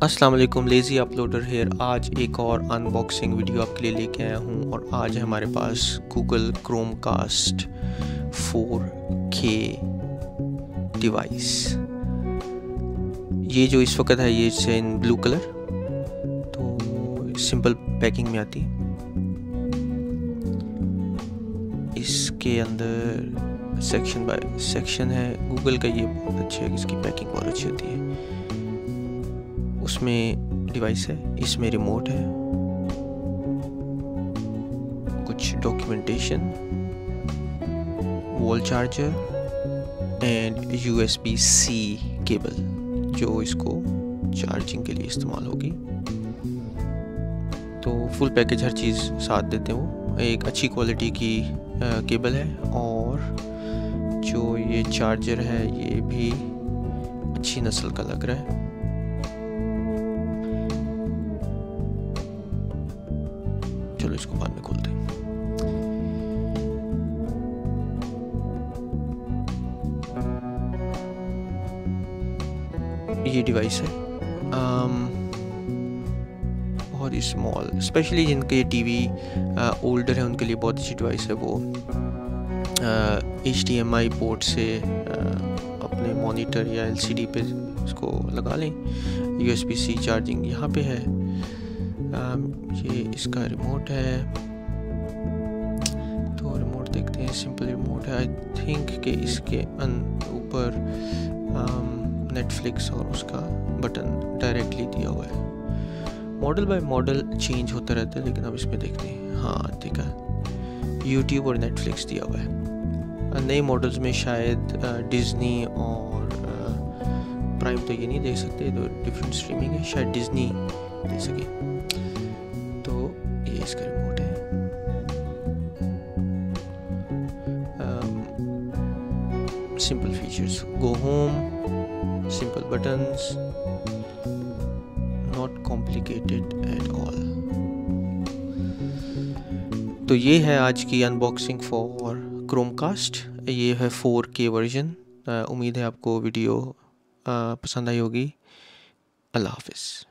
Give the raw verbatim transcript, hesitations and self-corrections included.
अस्सलाम वालेकुम, lazy uploader hair. आज एक और अनबॉक्सिंग वीडियो आपके लिए लेके आया हूँ और आज है हमारे पास Google Chromecast four K device. ये जो इस वक्त है ये इट्स इन ब्लू कलर, तो सिंपल पैकिंग में आती। इसके अंदर सेक्शन बाय सेक्शन है। गूगल का ये बहुत अच्छा है, इसकी पैकिंग बहुत अच्छी होती है। उसमें डिवाइस है, इसमें रिमोट है, कुछ documentation, wall charger and USB C cable जो इसको चार्जिंग के लिए इस्तेमाल होगी। तो फुल पैकेज हर चीज़ साथ देते हो। एक अच्छी क्वालिटी की केबल है और जो ये चार्जर है ये भी अच्छी नस्ल का लग रहा है। चलो इसको बाद में खोलते हैं। ये डिवाइस है बहुत ही स्मॉल, स्पेशली जिनके टीवी ओल्डर है उनके लिए बहुत अच्छी डिवाइस है। वो H D M I port से आ, अपने मॉनिटर या एल सी डी पे इसको लगा लें। U S B C charging यहाँ पे है। Um, ये इसका रिमोट है, तो रिमोट देखते हैं। सिंपल रिमोट है। आई थिंक कि इसके ऊपर नेटफ्लिक्स um, और उसका बटन डायरेक्टली दिया हुआ है। मॉडल बाय मॉडल चेंज होता रहता है, लेकिन अब इसमें देखते हैं। हाँ देखा, यूट्यूब और नेटफ्लिक्स दिया हुआ है। नए मॉडल्स में शायद डिज्नी और प्राइम तो ये नहीं देख सकते, तो डिफरेंट स्ट्रीमिंग है, शायद डिज्नी दे सके। तो ये इसका रिमोट है। Simple features, go home, simple buttons, not complicated at all. तो ये है आज की अनबॉक्सिंग फॉर क्रोमकास्ट। ये है फोर के वर्जन। उम्मीद है आपको वीडियो पसंद आई होगी। अल्लाह हाफिज़।